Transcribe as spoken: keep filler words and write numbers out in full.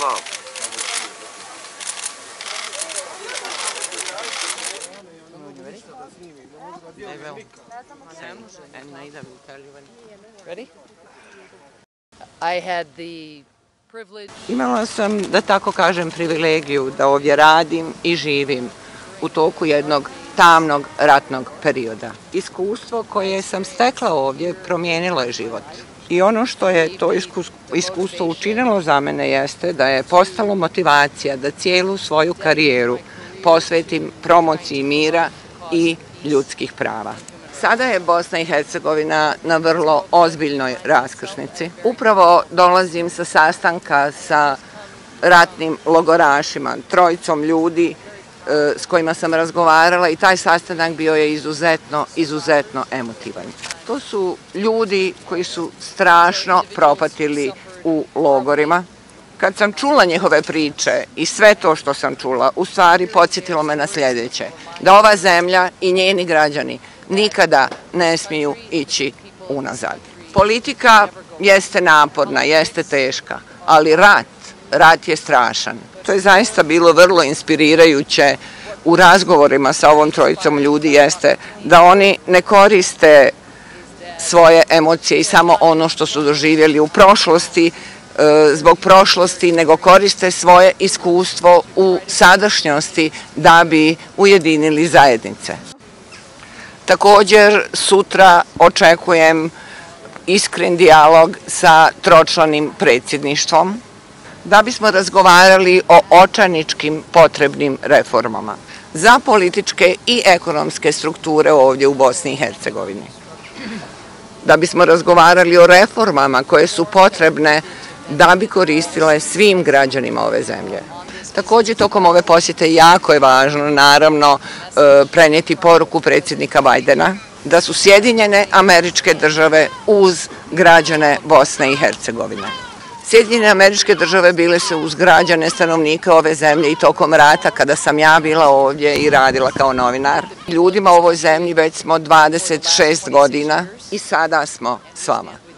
Wow. I will. Sam and Naida will tell you when. Ready? I had the privilege. Imala sam, da tako kažem, privilegiju da ovdje radim i živim u toku jednog tamnog ratnog perioda. Iskustvo koje sam stekla ovdje promijenilo je život. I ono što je to iskustvo učinilo za mene jeste da je postalo motivacija da cijelu svoju karijeru posvetim promociji mira i ljudskih prava. Sada je Bosna i Hercegovina na vrlo ozbiljnoj raskrsnici. Upravo dolazim sa sastanka sa ratnim logorašima, trojicom ljudi s kojima sam razgovarala i taj sastanak bio je izuzetno, izuzetno emotivan. To su ljudi koji su strašno propatili u logorima. Kad sam čula njihove priče i sve to što sam čula, u stvari podsjetilo me na sljedeće, da ova zemlja i njeni građani nikada ne smiju ići unazad. Politika jeste naporna, jeste teška, ali rat, rat je strašan. To je zaista bilo vrlo inspirirajuće u razgovorima sa ovom trojicom ljudi, jeste da oni ne koriste svoje emocije i samo ono što su doživjeli u prošlosti, zbog prošlosti, nego koriste svoje iskustvo u sadašnjosti da bi ujedinili zajednice. Također, sutra očekujem iskren dijalog sa tročlanim predsjedništvom da bismo razgovarali o očajničkim potrebnim reformama za političke i ekonomske strukture ovdje u Bosni i Hercegovini. Da bismo razgovarali o reformama koje su potrebne da bi koristile svim građanima ove zemlje. Također, tokom ove posjete jako je važno, naravno, prenijeti poruku predsjednika Bajdena da su Sjedinjene Američke Države uz građane Bosne i Hercegovine. Sjedinjene Američke Države bile su uz građane stanovnika ove zemlje i tokom rata kada sam ja bila ovdje i radila kao novinar. Ljudima u ovoj zemlji već smo dvadeset šest godina i sada smo s vama.